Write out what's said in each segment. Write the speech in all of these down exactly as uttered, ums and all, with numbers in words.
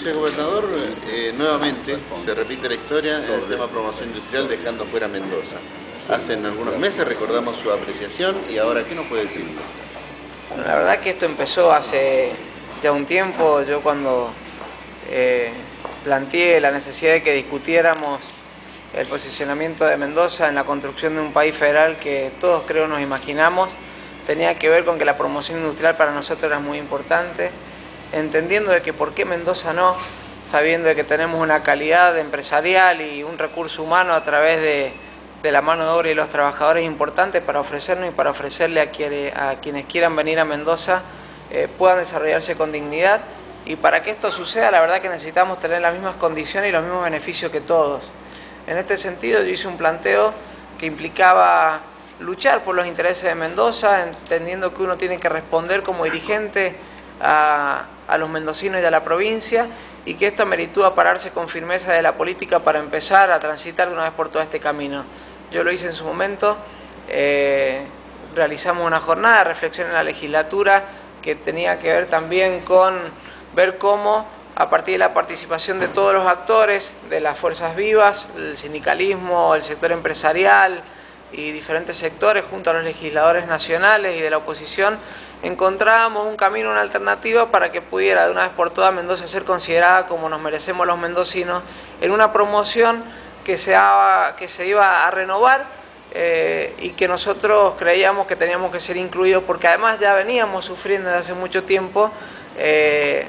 vicegobernador, eh, nuevamente se repite la historia en el tema promoción industrial dejando fuera Mendoza. Hace algunos meses recordamos su apreciación y ahora, ¿qué nos puede decir? La verdad que esto empezó hace ya un tiempo. Yo cuando eh, planteé la necesidad de que discutiéramos el posicionamiento de Mendoza en la construcción de un país federal que todos creo nos imaginamos, tenía que ver con que la promoción industrial para nosotros era muy importante, entendiendo de que por qué Mendoza no, sabiendo de que tenemos una calidad empresarial y un recurso humano a través de, de la mano de obra y los trabajadores importantes para ofrecernos y para ofrecerle a, quienes, a quienes quieran venir a Mendoza eh, puedan desarrollarse con dignidad. Y para que esto suceda, la verdad que necesitamos tener las mismas condiciones y los mismos beneficios que todos. En este sentido, yo hice un planteo que implicaba luchar por los intereses de Mendoza, entendiendo que uno tiene que responder como dirigente a, a los mendocinos y a la provincia, y que esto meritúa pararse con firmeza de la política para empezar a transitar de una vez por todo este camino. Yo lo hice en su momento, eh, realizamos una jornada de reflexión en la legislatura que tenía que ver también con ver cómo, a partir de la participación de todos los actores, de las fuerzas vivas, el sindicalismo, el sector empresarial y diferentes sectores, junto a los legisladores nacionales y de la oposición, encontrábamos un camino, una alternativa para que pudiera de una vez por todas Mendoza ser considerada como nos merecemos los mendocinos, en una promoción que se, ha, que se iba a renovar eh, y que nosotros creíamos que teníamos que ser incluidos, porque además ya veníamos sufriendo desde hace mucho tiempo eh,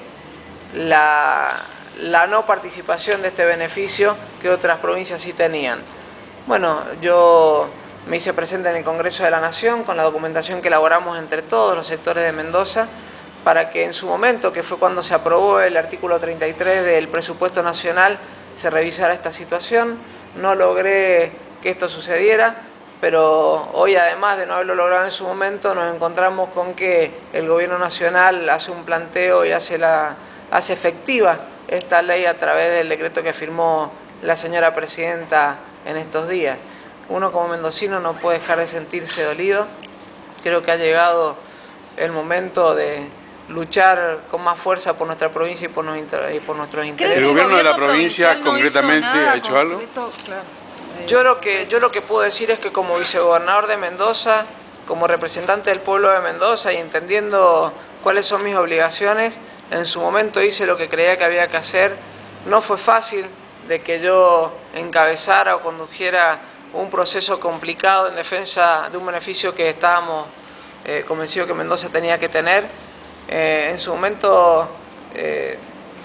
La, la no participación de este beneficio que otras provincias sí tenían. Bueno, yo me hice presente en el Congreso de la Nación con la documentación que elaboramos entre todos los sectores de Mendoza para que en su momento, que fue cuando se aprobó el artículo treinta y tres del presupuesto nacional, se revisara esta situación. No logré que esto sucediera, pero hoy, además de no haberlo logrado en su momento, nos encontramos con que el Gobierno Nacional hace un planteo y hace la hace efectiva esta ley a través del decreto que firmó la señora presidenta en estos días. Uno como mendocino no puede dejar de sentirse dolido. Creo que ha llegado el momento de luchar con más fuerza por nuestra provincia y por, nos, y por nuestros intereses. ¿El gobierno de la provincia concretamente ha hecho algo? Yo lo que, yo lo que puedo decir es que como vicegobernador de Mendoza, como representante del pueblo de Mendoza y entendiendo cuáles son mis obligaciones, en su momento hice lo que creía que había que hacer. No fue fácil de que yo encabezara o condujera un proceso complicado en defensa de un beneficio que estábamos eh, convencidos que Mendoza tenía que tener. Eh, en su momento eh,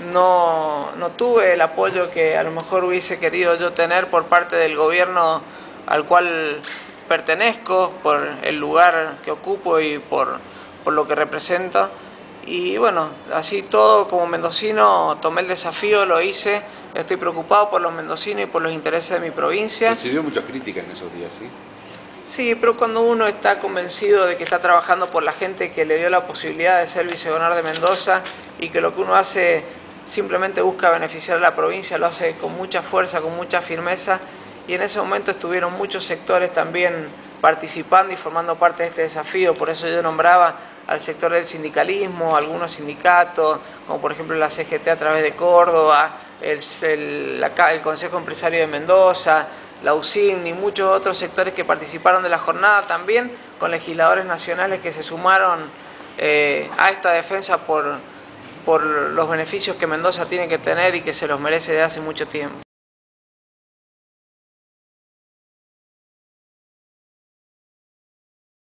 no, no tuve el apoyo que a lo mejor hubiese querido yo tener por parte del gobierno al cual pertenezco, por el lugar que ocupo y por, por lo que represento. Y bueno, así todo, como mendocino tomé el desafío, lo hice, estoy preocupado por los mendocinos y por los intereses de mi provincia. Recibió muchas críticas en esos días, ¿sí? Sí, pero cuando uno está convencido de que está trabajando por la gente que le dio la posibilidad de ser vicegobernador de Mendoza y que lo que uno hace simplemente busca beneficiar a la provincia, lo hace con mucha fuerza, con mucha firmeza, y en ese momento estuvieron muchos sectores también participando y formando parte de este desafío. Por eso yo nombraba al sector del sindicalismo, algunos sindicatos, como por ejemplo la C G T a través de Córdoba, el, el, la, el Consejo Empresario de Mendoza, la U C I M y muchos otros sectores que participaron de la jornada, también con legisladores nacionales que se sumaron eh, a esta defensa por, por los beneficios que Mendoza tiene que tener y que se los merece desde hace mucho tiempo.